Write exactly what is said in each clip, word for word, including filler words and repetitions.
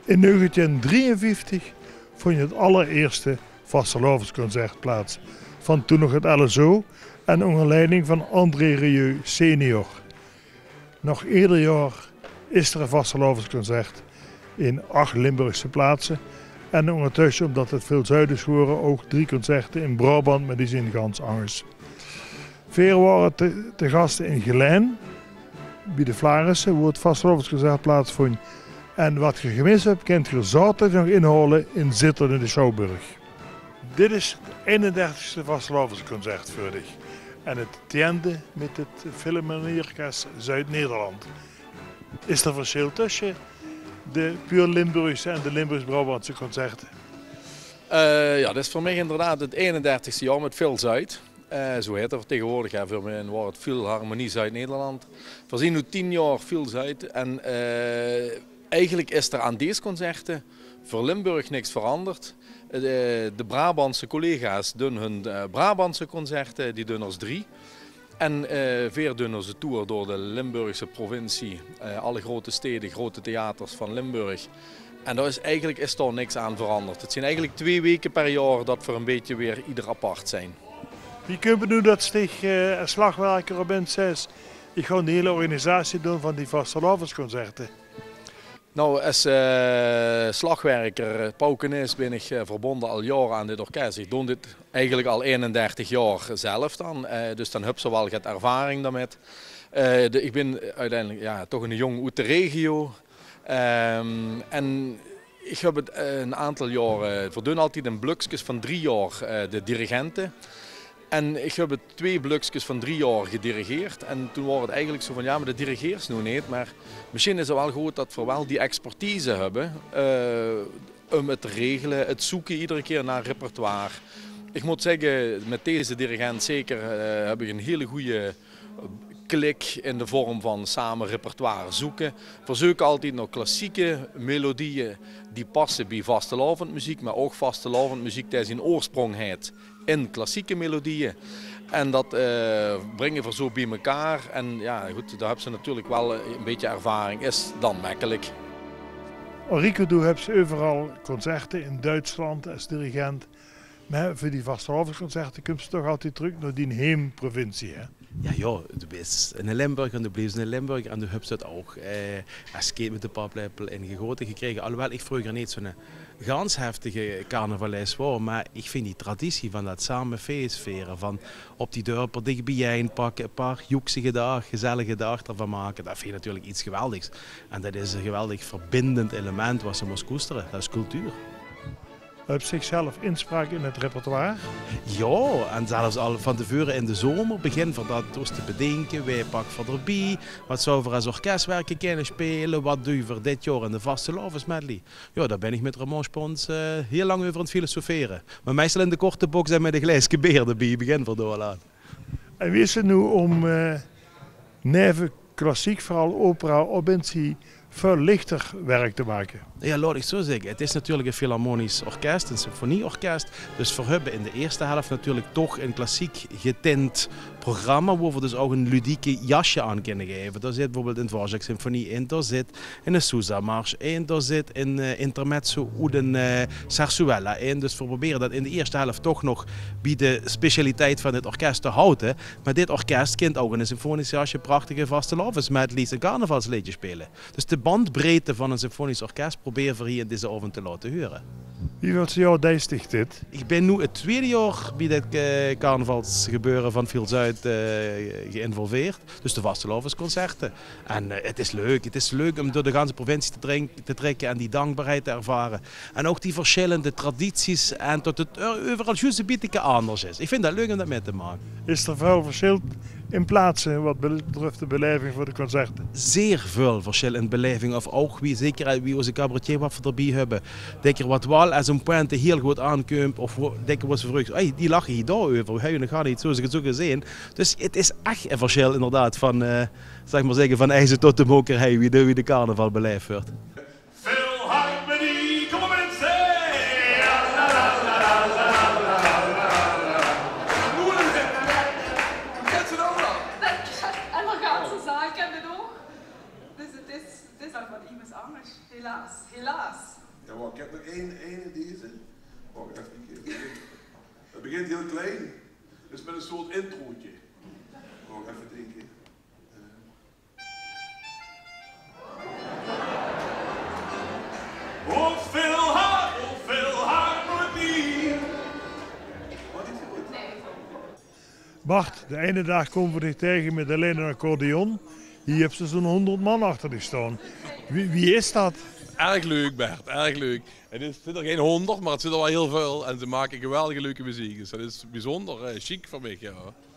In negentien drieënvijftig vond het allereerste vastelovensconcert plaats van toen nog het L S O en onder leiding van André Rieu senior. Nog ieder jaar is er een vastelovensconcert in acht Limburgse plaatsen en ondertussen, omdat het veel zuid is geworden, ook drie concerten in Brabant, maar die zijn gans anders. Veel waren te, te gasten in Geleen, bij de Vlarissen, waar het vastelovensconcert plaatsvond. En wat je gemist hebt, kunt je zaterdag nog inhalen in Zitteren in de Schouwburg. Dit is het eenendertigste vastelovensconcert voor dich. En het tiende met het Philharmonieorkest Zuid-Nederland. Is er verschil tussen de puur Limburgse en de Limburgs-Brabantse concerten? Uh, ja, dat is voor mij inderdaad het eenendertigste jaar met Phil Zuid. Uh, zo heet het tegenwoordig, ja, voor mij wordt het Philharmonie Zuid-Nederland. We zien nu tien jaar Phil Zuid en uh, eigenlijk is er aan deze concerten voor Limburg niks veranderd. Uh, de Brabantse collega's doen hun uh, Brabantse concerten, die doen ons drie. En uh, weer doen onze tour door de Limburgse provincie, uh, alle grote steden, grote theaters van Limburg. En daar is eigenlijk is daar niks aan veranderd. Het zijn eigenlijk twee weken per jaar dat we een beetje weer ieder apart zijn. Wie kunt nu dat zich uh, een slagwerker op bent zes? Ik ga de hele organisatie doen van die vastelovensconcerten. Nou, als uh, slagwerker, paukenist, ben ik uh, verbonden al jaren aan dit orkest. Ik doe dit eigenlijk al eenendertig jaar zelf dan, uh, dus dan heb je wel wat ervaring daarmee. Uh, de, ik ben uiteindelijk ja, toch een jong uit de regio. Um, en ik heb het uh, een aantal jaren, we doen altijd een blokjes van drie jaar uh, de dirigenten. En ik heb het twee blokjes van drie jaar gedirigeerd. En toen was het eigenlijk zo van, ja, maar de dirigeers nu niet. Maar misschien is het wel goed dat we wel die expertise hebben uh, om het te regelen, het zoeken iedere keer naar repertoire. Ik moet zeggen, met deze dirigent zeker uh, heb ik een hele goede klik in de vorm van samen repertoire zoeken. We zoeken altijd nog klassieke melodieën die passen bij vastelavondmuziek, maar ook vastelavondmuziek die zijn oorsprong heeft in klassieke melodieën. En dat uh, brengen we zo bij elkaar. En ja, goed, daar hebben ze natuurlijk wel een beetje ervaring, is dan makkelijk. Rico, du hebt overal concerten in Duitsland als dirigent. Maar voor die vastelavondconcerten komt ze toch altijd terug naar die heemprovincie, hè? Ja, ja, du bist in Limburg en du bleef in Limburg en du hebt het ook uh, als kind met de paplepel ingegoten gekregen. Alhoewel ik vroeger niet zo'n ganz heftige carnavales was, maar ik vind die traditie van dat samen feestvieren, van op die dorpen dicht bijeen pakken, een paar joeksige dagen, gezellige dagen ervan maken, dat vind ik natuurlijk iets geweldigs. En dat is een geweldig verbindend element wat ze moest koesteren, dat is cultuur. Op zichzelf inspraak in het repertoire? Ja, en zelfs al van tevoren in de zomer begin we dat dus te bedenken. Wij pakken van erbij, wat zou we als orkestwerken kunnen spelen, wat doen we dit jaar in de vastelovensmedley. Ja, daar ben ik met Ramon Spons uh, heel lang over aan het filosoferen. Maar meestal in de korte box en met de glijske beer erbij begin we doorlaten. En wie is het nu om uh, neven klassiek, vooral opera, opintie, veel lichter werk te maken? Ja, laat ik zo zeggen. Het is natuurlijk een filharmonisch orkest, een symfonieorkest. Dus we hebben in de eerste helft natuurlijk toch een klassiek getint programma, waar we dus ook een ludieke jasje aan kunnen geven. Daar zit bijvoorbeeld een Dvorak symfonie in, daar zit een Sousa-mars in, daar zit een uh, intermezzo uit een uh, Sarsuella in. Dus we proberen dat in de eerste helft toch nog bij de specialiteit van het orkest te houden. Maar dit orkest kent ook in een symfonisch jasje prachtige vastelavondsmedleys en carnavalsliedjes spelen. Dus de bandbreedte van een symfonisch orkest proberen we hier in deze avond te laten horen. Wie wordt jou dijstig dit? Ik ben nu het tweede jaar bij dit uh, carnavalsgebeuren van Phil Zuid uh, geïnvolveerd. Dus de vastelavondsconcerten. En uh, het is leuk. Het is leuk om door de hele provincie te, drink, te trekken en die dankbaarheid te ervaren. En ook die verschillende tradities en tot het uh, overal juist een beetje anders is. Ik vind dat leuk om dat mee te maken. Is er veel verschil in plaatsen wat betreft de beleving voor de concerten? Zeer veel verschil in beleving. Of ook wie, zeker wie onze cabaretier wat we erbij hebben. Denk er wat wel als een pointe heel goed aankomt. Of denk er wat verrukt. Hey, die lachen hier daarover. We hebben nog niet zo zo gezien. Dus het is echt een verschil inderdaad van, uh, zeg maar zeggen, van ijzer tot de mokerij. Wie de, wie de carnaval beleefd wordt. Dus het is, het is al wat iets anders, helaas, helaas. begint heel klein. Dus met een soort introotje. Oh, even denken. Hoeveel haar, hoeveel harmonie. Wat is goed? Bart, de ene dag komen we dich tegen met alleen een accordeon. Hier heb ze zo'n honderd man achter die staan. Wie, wie is dat? Erg leuk, Bert, erg leuk. Het is, zit er geen honderd, maar het zit er wel heel veel en ze maken geweldige leuke muziek. Dus dat is bijzonder uh, chic voor mij. Ja.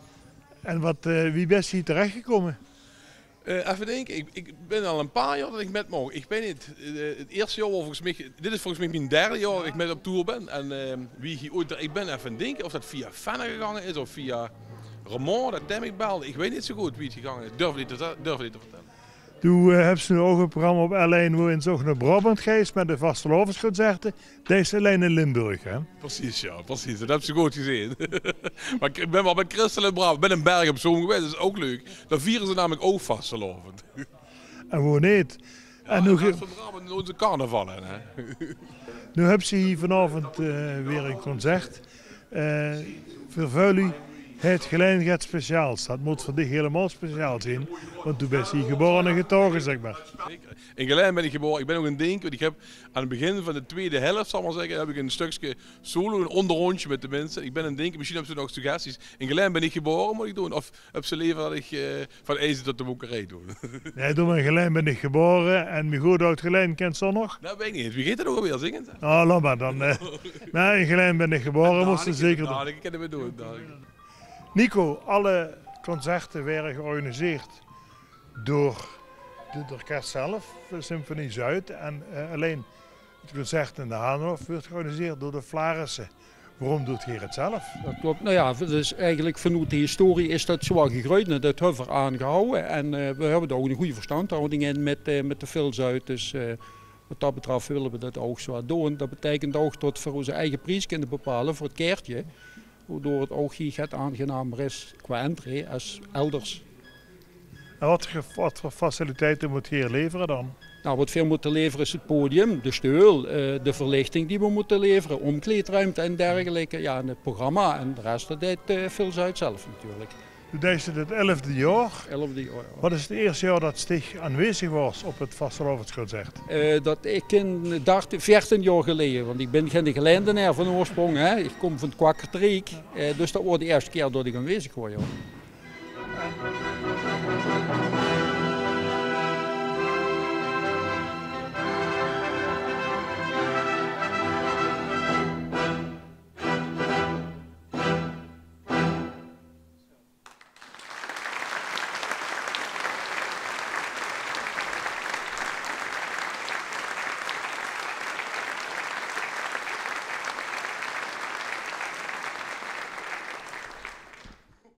En wat, uh, wie bent je hier terechtgekomen? Uh, even denken, ik, ik ben al een paar jaar dat ik met mag. Ik ben niet, uh, het eerste jaar, volgens mij, dit is volgens mij mijn derde jaar dat ik met op tour ben. En uh, wie hier ooit, ik ben even denken of dat via Fenne gegaan is of via Ramon, dat Tim ik belde. Ik weet niet zo goed wie het gegaan is, durf niet te, durf niet te vertellen. Toen uh, hebben ze nu ook een programma op L één waarin ze ook naar Brabant geest met de vastelovensconcerten. Deze alleen in Limburg, hè? Precies, ja, precies. Dat hebben ze goed gezien. Maar ik ben wel met Christel in Brabant, ik ben in Bergen op Zoom geweest, dat is ook leuk. Dan vieren ze namelijk ook vastelovend. En gewoon niet. Ja, en nu, van Brabant onze carnaval in, hè. Nu hebben ze hier vanavond uh, weer een concert. Uh, voor jullie het gelegenheid speciaals. Dat moet voor dich helemaal speciaal zijn. Want toen ben je hier geboren en getogen, zeg maar. In Geleen ben ik geboren. Ik ben ook een Dink. Ik heb aan het begin van de tweede helft, zal ik maar zeggen, heb ik een stukje solo, een onderrondje met de mensen. Ik ben een Dink. Misschien hebben ze nog suggesties. In Geleen ben ik geboren, moet ik doen. Of heb ze leven dat ik uh, van IJzer tot de Boekerij doe. Nee, door mijn Geleen ben ik geboren. En mijn goed oud Geleen kent ze nog? Dat weet ik niet. Wie gaat het ook alweer zingen? Oh, laat maar dan. Uh, nee, in Geleen ben ik geboren, moest ze zeker doen. Ja, dat kunnen we doen. Nico, alle concerten werden georganiseerd door het orkest zelf, de Symfonie Zuid. En uh, alleen het concert in de Haanhof werd georganiseerd door de Flarissen. Waarom doet hij het zelf? Dat klopt. Nou ja, dus eigenlijk vanuit de historie is dat zo gegroeid en dat hebben we aangehouden. En uh, we hebben daar ook een goede verstandhouding in met, uh, met de Phil Zuid. Dus uh, wat dat betreft willen we dat ook zo doen. Dat betekent ook dat we onze eigen prijs kunnen bepalen voor het keertje. Waardoor het ook hier gaat aangenamer is qua entree als elders. En wat, wat voor faciliteiten moet je hier leveren dan? Nou, wat veel moeten leveren is het podium, de steul, de verlichting die we moeten leveren, omkleedruimte en dergelijke. Ja, en het programma en de rest dat deed Phil Zuid zelf natuurlijk. Deze is het elfde jaar. elfde jaar, ja. Wat is het eerste jaar dat Stig aanwezig was op het vastelovensconcert? Uh, dat ik in veertien jaar geleden, want ik ben geen Gelendenaar van oorsprong, hè. Ik kom van het Kwakkertriek, uh, dus dat was de eerste keer dat ik aanwezig was. Ja.